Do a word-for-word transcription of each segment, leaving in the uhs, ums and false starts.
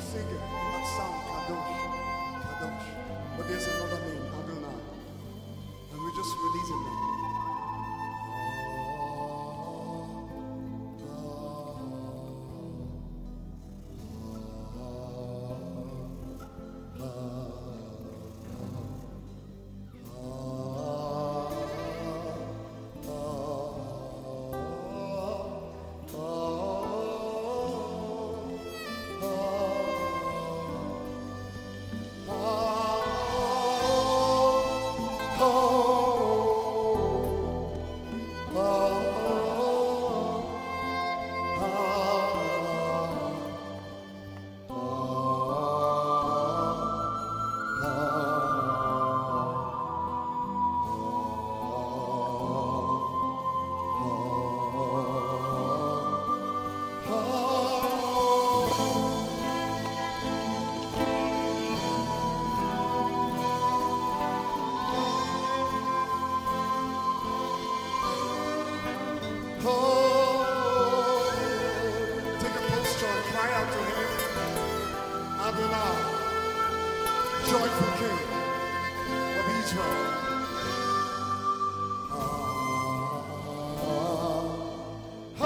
sing it, that sound, Kadosh, Kadosh. But there's another name, Adonai. And we just release it now. Joyful King of Israel. Ah, ah,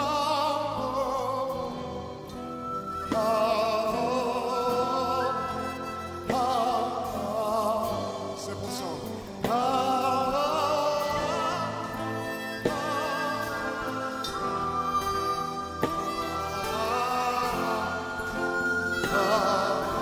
ah, ah, ah. Simple song. Ah, ah, ah, ah.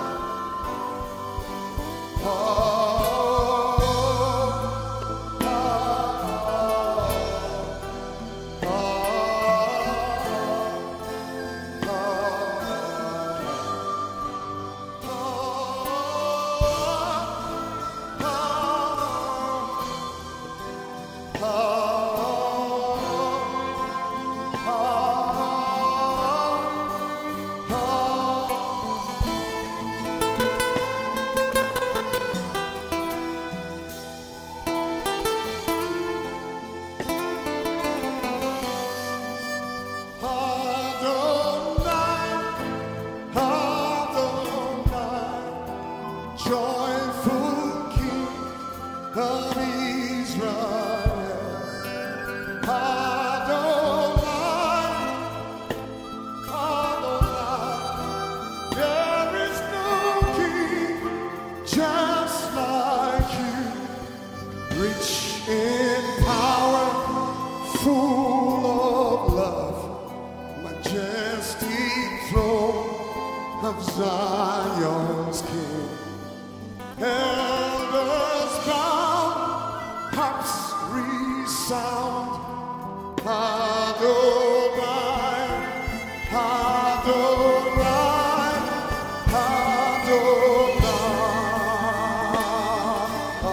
Joyful King of Israel, Adonai, Adonai, there is no king just like you, rich in power, full of love, majestic throne of Zion's King. Elders bow, harps resound, Adonai, Adonai, Adonai. Ah,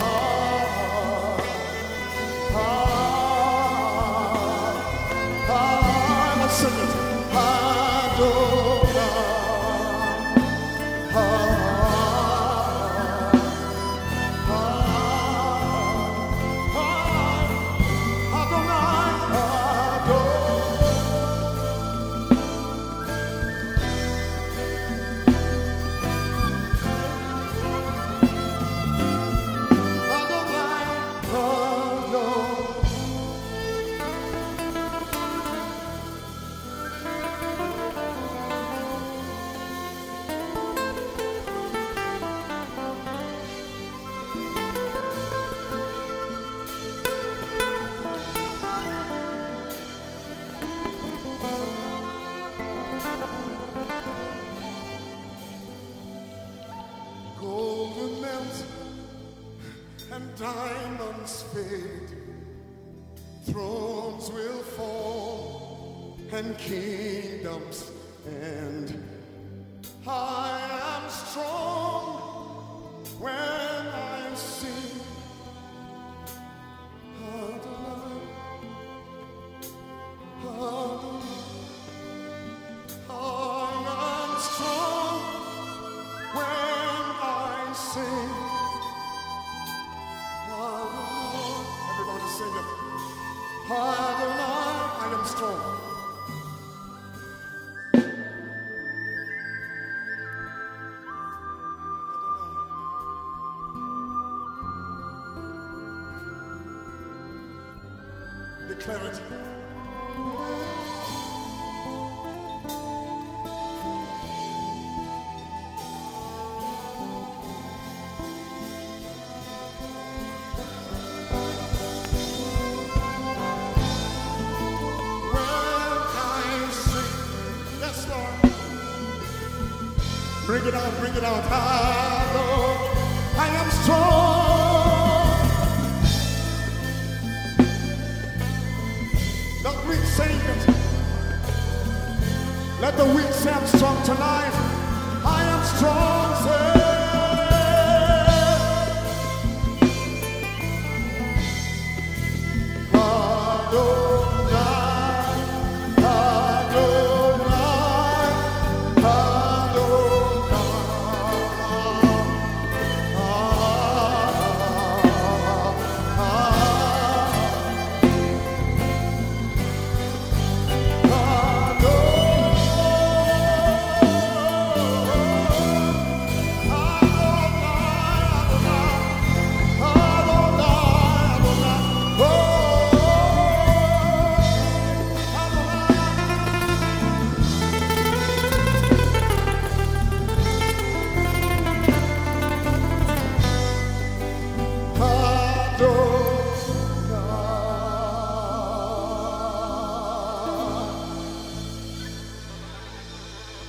ah, ah, let's sing it. Adonai. Ah, golden melt and diamonds fade, thrones will fall and kingdoms end. I am strong when I sing Adonai, Adonai. I am strong when I sing Adonai. Everybody sing it. Adonai, I am strong. Declare it. Bring it out, bring it out. I know I am strong. The weak sing it. Let the weak say I'm strong tonight. I am strong, say.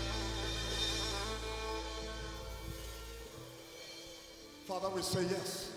Father, we say yes.